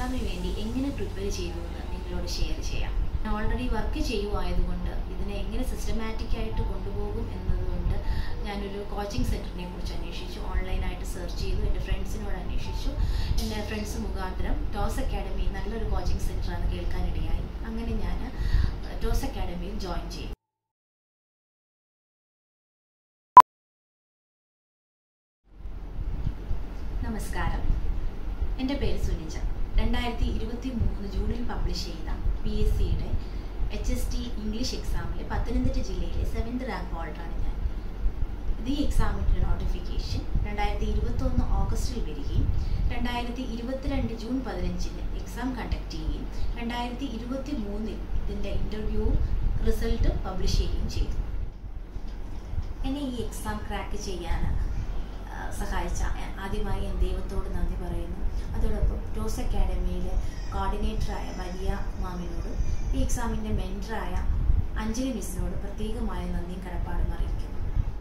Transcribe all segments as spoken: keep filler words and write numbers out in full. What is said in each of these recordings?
എക്സാമിന് വേണ്ടി എങ്ങനെ പ്രിപ്പയർ ചെയ്തു എന്ന് നിങ്ങളോട് ഷെയർ ചെയ്യാം. ഞാൻ ഓൾറെഡി വർക്ക് ചെയ്യുമായതുകൊണ്ട് ഇതിനെ എങ്ങനെ സിസ്റ്റമാറ്റിക് ആയിട്ട് കൊണ്ടുപോകും എന്നതുകൊണ്ട് ഞാനൊരു കോച്ചിങ് സെൻറ്ററിനെ കുറിച്ച് അന്വേഷിച്ചു. ഓൺലൈനായിട്ട് സെർച്ച് ചെയ്തു, എൻ്റെ ഫ്രണ്ട്സിനോട് അന്വേഷിച്ചു. എൻ്റെ ഫ്രണ്ട്സ് മുഖാന്തരം ടോസ് അക്കാഡമി നല്ലൊരു കോച്ചിങ് സെൻറ്ററാണ് കേൾക്കാനിടയായി. അങ്ങനെ ഞാൻ ടോസ് അക്കാഡമിയിൽ ജോയിൻ ചെയ്തു. നമസ്കാരം, എൻ്റെ പേര് സുനിജ. രണ്ടായിരത്തി ഇരുപത്തി മൂന്ന് ജൂണിൽ പബ്ലിഷ് ചെയ്ത പി എസ് സിയുടെ എച്ച് എസ് ടി ഇംഗ്ലീഷ് എക്സാമിൽ പത്തനംതിട്ട ജില്ലയിലെ സെവൻത് റാങ്ക് ഹോൾഡറാണ് ഞാൻ. ഈ എക്സാമിൻ്റെ നോട്ടിഫിക്കേഷൻ രണ്ടായിരത്തി ഇരുപത്തൊന്ന് ഓഗസ്റ്റിൽ വരികയും രണ്ടായിരത്തി ഇരുപത്തിരണ്ട് ജൂൺ പതിനഞ്ചിന് എക്സാം കണ്ടക്ട് ചെയ്യുകയും രണ്ടായിരത്തി ഇരുപത്തി മൂന്നിൽ ഇതിൻ്റെ ഇൻ്റർവ്യൂ റിസൾട്ട് പബ്ലിഷ് ചെയ്യുകയും ചെയ്തു. എന്നെ ഈ എക്സാം ക്രാക്ക് ചെയ്യാൻ സഹായിച്ച ആദ്യമായി ഞാൻ ദൈവത്തോട് നന്ദി പറയുന്നു. അതോടൊപ്പം ടോസ് അക്കാഡമിയിലെ കോർഡിനേറ്ററായ വലിയ മാമിനോടും ഈ എക്സാമിൻ്റെ മെൻറ്ററായ അഞ്ജലി മിസ്സിനോട് പ്രത്യേകമായ നന്ദിയും കടപ്പാടും അറിയിക്കുന്നു.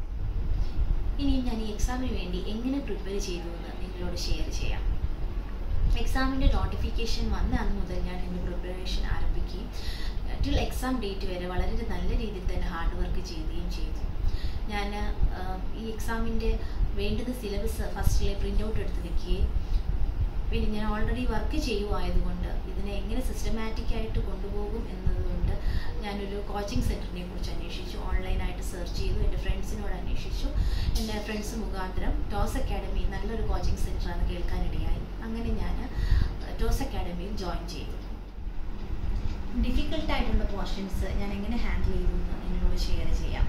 ഇനി ഞാൻ ഈ എക്സാമിന് വേണ്ടി എങ്ങനെ പ്രിപ്പയർ ചെയ്തു എന്ന് നിങ്ങളോട് ഷെയർ ചെയ്യാം. എക്സാമിൻ്റെ നോട്ടിഫിക്കേഷൻ വന്ന അന്ന് മുതൽ ഞാൻ എൻ്റെ പ്രിപ്പറേഷൻ ആരംഭിക്കുകയും ടിൽ എക്സാം ഡേറ്റ് വരെ വളരെ നല്ല രീതിയിൽ തന്നെ ഹാർഡ് വർക്ക് ചെയ്യുകയും ചെയ്തു. ഞാൻ ഈ എക്സാമിൻ്റെ വേണ്ടുന്ന സിലബസ് ഫസ്റ്റിലെ പ്രിൻ്റ് ഔട്ട് എടുത്ത് വയ്ക്കുകയും പിന്നെ ഞാൻ ഓൾറെഡി വർക്ക് ചെയ്യുമായതുകൊണ്ട് ഇതിനെ എങ്ങനെ സിസ്റ്റമാറ്റിക് ആയിട്ട് കൊണ്ടുപോകും എന്നതുകൊണ്ട് ഞാനൊരു കോച്ചിങ് സെൻറ്ററിനെ കുറിച്ച് അന്വേഷിച്ചു. ഓൺലൈനായിട്ട് സെർച്ച് ചെയ്തു, എൻ്റെ ഫ്രണ്ട്സിനോട് അന്വേഷിച്ചു. എൻ്റെ ഫ്രണ്ട്സ് മുഖാന്തരം ടോസ് അക്കാഡമി നല്ലൊരു കോച്ചിങ് സെൻറ്ററാണ് കേൾക്കാനിടയായി. അങ്ങനെ ഞാൻ ടോസ് അക്കാഡമിയിൽ ജോയിൻ ചെയ്തു. ഡിഫിക്കൽട്ടായിട്ടുള്ള പോർഷൻസ് ഞാൻ എങ്ങനെ ഹാൻഡിൽ ചെയ്തു എന്ന് എന്നോട് ഷെയർ ചെയ്യാം.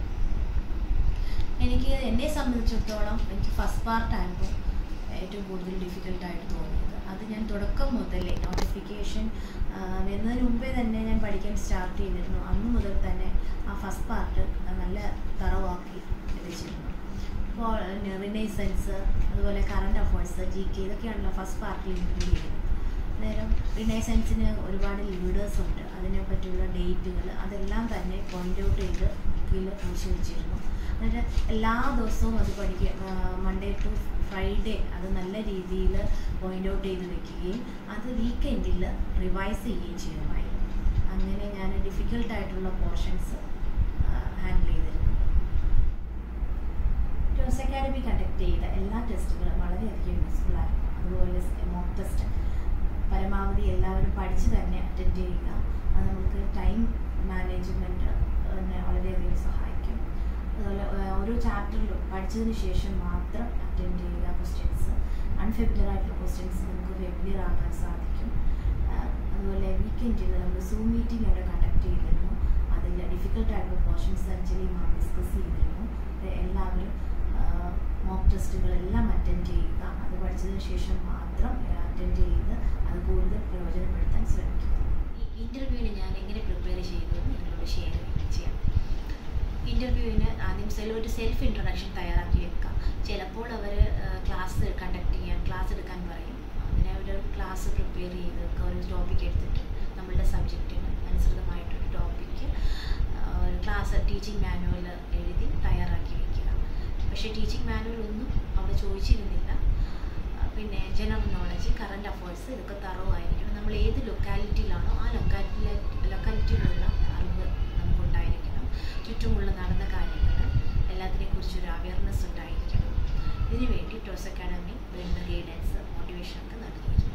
എനിക്ക് എന്നെ സംബന്ധിച്ചിടത്തോളം എനിക്ക് ഫസ്റ്റ് പാർട്ടായിരുന്നു ഏറ്റവും കൂടുതൽ ഡിഫിക്കൽട്ടായിട്ട് തോന്നിയത്. അത് ഞാൻ തുടക്കം മുതലേ നോട്ടിഫിക്കേഷൻ വരുന്നതിന് മുമ്പേ തന്നെ ഞാൻ പഠിക്കാൻ സ്റ്റാർട്ട് ചെയ്തിരുന്നു. അന്ന് മുതൽ തന്നെ ആ ഫസ്റ്റ് പാർട്ട് നല്ല തറവാക്കി വെച്ചിരുന്നു. ഇപ്പോൾ റിനൈസൻസ്, അതുപോലെ കറണ്ട് അഫയേഴ്സ്, ജി കെ ഇതൊക്കെയാണല്ലോ ഫസ്റ്റ് പാർട്ടിൽ ഇൻക്ലൂഡ് ചെയ്യുന്നത്. അന്നേരം റിനൈസൻസിന് ഒരുപാട് ലീഡേഴ്സ് ഉണ്ട്, അതിനെ പറ്റിയുള്ള ഡേറ്റുകൾ അതെല്ലാം തന്നെ പോയിൻ്റ് ഔട്ട് ചെയ്ത് ബുക്കിൽ കുറിച്ച് വെച്ചിരുന്നു. എന്നിട്ട് എല്ലാ ദിവസവും അത് പഠിക്കുക, മൺഡേ ടു ഫ്രൈഡേ അത് നല്ല രീതിയിൽ പോയിൻ്റ് ഔട്ട് ചെയ്ത് വെക്കുകയും അത് വീക്കെൻഡിൽ റിവൈസ് ചെയ്യുകയും ചെയ്യുമായിരുന്നു. അങ്ങനെ ഞാൻ ഡിഫിക്കൽട്ടായിട്ടുള്ള പോർഷൻസ് ഹാൻഡിൽ ചെയ്തിരുന്നു. ടോസ് അക്കാഡമി കണ്ടക്ട് ചെയ്ത എല്ലാ ടെസ്റ്റുകളും വളരെയധികം യൂസ്ഫുള്ളായിരുന്നു. അതുപോലെ മോക്ക് ടെസ്റ്റ് പരമാവധി എല്ലാവരും പഠിച്ച് തന്നെ അറ്റൻഡ് ചെയ്യുക. അത് നമുക്ക് ടൈം മാനേജ്മെൻറ്റ് തന്നെ വളരെയധികം സഹായിക്കും. അതുപോലെ ഓരോ ചാപ്റ്ററിലും പഠിച്ചതിന് ശേഷം മാത്രം അറ്റൻഡ് ചെയ്യുക. ക്വസ്റ്റ്യൻസ് അൺഫെമിലിയർ ആയിട്ടുള്ള ക്വസ്റ്റ്യൻസ് നമുക്ക് ഫെമിലിയർ ആകാൻ സാധിക്കും. അതുപോലെ വീക്കെൻഡിൽ നമ്മൾ സൂം മീറ്റിംഗ് അവിടെ കണ്ടക്ട് ചെയ്തിരുന്നു. അതിൽ ഡിഫിക്കൽട്ടായിട്ടുള്ള പോർഷൻസ് അഞ്ജലി മാം ഡിസ്കസ് ചെയ്തിരുന്നു. എല്ലാവരും മോക്ക് ടെസ്റ്റുകളെല്ലാം അറ്റൻഡ് ചെയ്യുക. അത് പഠിച്ചതിന് ശേഷം മാത്രം അറ്റൻഡ് ചെയ്ത് അത് കൂടുതൽ പ്രയോജനപ്പെടുത്താൻ ശ്രമിക്കുക. ഈ ഇൻ്റർവ്യൂവിന് ഞാൻ എങ്ങനെ പ്രിപ്പയർ ചെയ്തു എന്ന് നിങ്ങളോട് ഷെയർ ചെയ്യാം. ഇൻ്റർവ്യൂവിന് ആദ്യം സെൽ ഒരു സെൽഫ് ഇൻട്രൊഡക്ഷൻ തയ്യാറാക്കി വെക്കാം. ചിലപ്പോൾ അവർ ക്ലാസ് കണ്ടക്ട് ചെയ്യാൻ ക്ലാസ് എടുക്കാൻ പറയും. അങ്ങനെ അവർ ക്ലാസ് പ്രിപ്പയർ ചെയ്ത് ഒരു ടോപ്പിക് എടുത്തിട്ട് നമ്മളുടെ സബ്ജക്റ്റിന് അനുസൃതമായിട്ടൊരു ടോപ്പിക്ക് ഒരു ക്ലാസ് ടീച്ചിങ് മാനുവൽ എഴുതി തയ്യാറാക്കി വയ്ക്കുക. പക്ഷേ ടീച്ചിങ് മാനുവൽ ഒന്നും അവിടെ ചോദിച്ചിരുന്നില്ല. പിന്നെ ജനറൽ നോളജ്, കറണ്ട് അഫയേഴ്സ് ഇതൊക്കെ തറവായിരിക്കണം. നമ്മൾ ഏത് ലൊക്കാലിറ്റിയിലാണോ ആ ലൊക്കാലിറ്റിയിലെ ലൊക്കാലിറ്റിയിലുള്ള അറിവ് നമുക്കുണ്ടായിരിക്കണം. ചുറ്റുമുള്ള നടന്ന കാര്യങ്ങൾ എല്ലാത്തിനെക്കുറിച്ചൊരു അവയർനെസ് ഉണ്ടായിരിക്കണം. ഇതിനുവേണ്ടി ടോസ് അക്കാഡമി വേണ്ട ഗൈഡൻസ്, മോട്ടിവേഷനൊക്കെ നൽകിയിരുന്നു.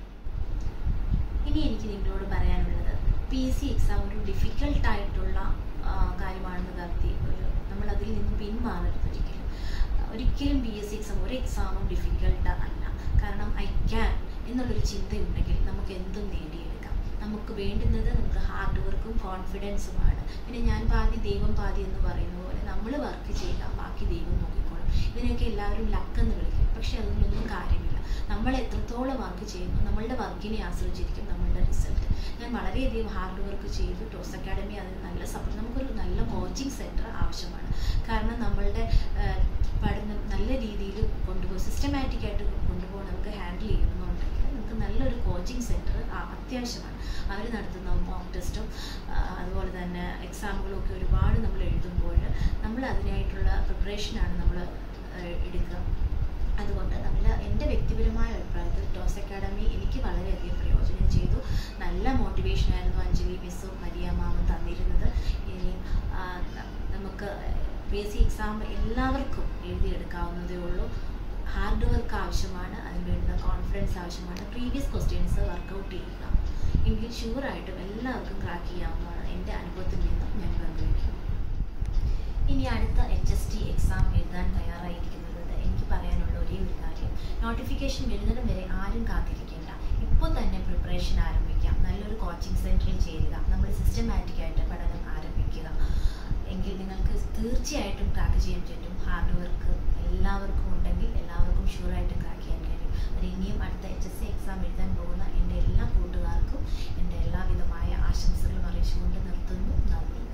ഇനി എനിക്ക് നിങ്ങളോട് പറയാനുള്ളത്, പി എസ് സി എക്സാം ഒരു ഡിഫിക്കൽട്ടായിട്ടുള്ള കാര്യമാണെന്ന് കരുതി ഒരു നമ്മളതിൽ നിന്ന് പിന്മാറരുത്. ഒരിക്കലും ഒരിക്കലും പി എസ് സി എക്സാം ഒരു എക്സാമും ഡിഫിക്കൽട്ട് അല്ല. കാരണം ഐ ക്യാൻ എന്നുള്ളൊരു ചിന്തയുണ്ടെങ്കിൽ നമുക്ക് എന്തും നേടിയെടുക്കാം. നമുക്ക് വേണ്ടുന്നത് നമുക്ക് ഹാർഡ് വർക്കും കോൺഫിഡൻസുമാണ്. പിന്നെ ഞാൻ പാതി ദൈവം പാതി എന്ന് പറയുന്ന പോലെ നമ്മൾ വർക്ക് ചെയ്യുക, ബാക്കി ദൈവം നോക്കിക്കോളും. ഇതിനൊക്കെ എല്ലാവരും ലക്കെന്ന് വിളിക്കും. പക്ഷെ അതൊന്നും കാര്യമില്ല. നമ്മൾ എത്രത്തോളം വർക്ക് ചെയ്യുന്നു നമ്മളുടെ വർക്കിനെ ആശ്രയിച്ചിരിക്കും നമ്മളുടെ റിസൾട്ട്. ഞാൻ വളരെയധികം ഹാർഡ് വർക്ക് ചെയ്തു. ടോസ് അക്കാഡമി അതിന് നല്ല സപ്പോർട്ട്, നമുക്കൊരു നല്ല കോച്ചിങ് സെൻറ്റർ ആവശ്യമാണ്. കാരണം നമ്മളുടെ പഠനം നല്ല രീതിയിൽ കൊണ്ടുപോയി സിസ്റ്റമാറ്റിക്കായിട്ട് കൊണ്ടുപോകാൻ നമുക്ക് ഹാൻഡിൽ ചെയ്യുന്നുണ്ടെങ്കിൽ നമുക്ക് നല്ലൊരു കോച്ചിങ് സെൻറ്റർ അത്യാവശ്യമാണ്. അവർ നടത്തുന്ന മോക്ക് ടെസ്റ്റും അതുപോലെ തന്നെ എക്സാമുകളും ഒക്കെ ഒരുപാട് നമ്മൾ എഴുതുമ്പോൾ നമ്മൾ അതിനായിട്ടുള്ള പ്രിപ്പറേഷനാണ് നമ്മൾ എടുക്കുക. അതുകൊണ്ട് നമ്മൾ എൻ്റെ വ്യക്തിപരമായ അഭിപ്രായത്തിൽ ടോസ് അക്കാഡമി എനിക്ക് വളരെയധികം പ്രയോജനം ചെയ്തു. നല്ല മോട്ടിവേഷനായിരുന്നു അഞ്ജലി മിസ്സും മരിയ മാമും തന്നിരുന്നത്. ഇനി നമുക്ക് പി എസ് സി എക്സാം എല്ലാവർക്കും എഴുതിയെടുക്കാവുന്നതേ ഉള്ളൂ. ഹാർഡ് വർക്ക് ആവശ്യമാണ്, അതിന് വേണ്ടുന്ന കോൺഫിഡൻസ് ആവശ്യമാണ്. പ്രീവിയസ് ക്വസ്റ്റ്യൻസ് വർക്കൗട്ട് ചെയ്യുക, എങ്കിൽ ഷുവറായിട്ടും എല്ലാവർക്കും ക്രാക്ക് ചെയ്യാവുന്നതാണ്. എൻ്റെ അനുഭവത്തിൽ നിന്നും ഞാൻ പങ്കുവയ്ക്കും. ഇനി അടുത്ത എച്ച് എസ് ടി എക്സാം എഴുതാൻ തയ്യാറായിരിക്കുന്നത് എനിക്ക് പറയാനുള്ള ഒരേ ഒരു കാര്യം, നോട്ടിഫിക്കേഷൻ വരുന്നതും വരെ ആരും കാത്തിരിക്കേണ്ട. ഇപ്പോൾ തന്നെ പ്രിപ്പറേഷൻ ആരംഭിക്കാം. നല്ലൊരു കോച്ചിങ് സെൻറ്ററിൽ ചേരുക, നമ്മൾ സിസ്റ്റമാറ്റിക്കായിട്ട് പഠനം ആരംഭിക്കുക. എങ്കിൽ നിങ്ങൾക്ക് തീർച്ചയായിട്ടും ക്രാക്ക് ചെയ്യാൻ പറ്റും. ഹാർഡ് വർക്ക് എല്ലാവർക്കും ഉണ്ടെങ്കിൽ എല്ലാവർക്കും ഷുവറായിട്ട് ക്രാക്ക് ചെയ്യാൻ കഴിയും. അത് ഇനിയും അടുത്ത എച്ച് എസ് സി എക്സാം എഴുതാൻ പോകുന്ന എൻ്റെ എല്ലാ കൂട്ടുകാർക്കും എൻ്റെ എല്ലാവിധമായ ആശംസകളും അറിയിച്ചുകൊണ്ട് നിർത്തുന്നു. നന്ദി.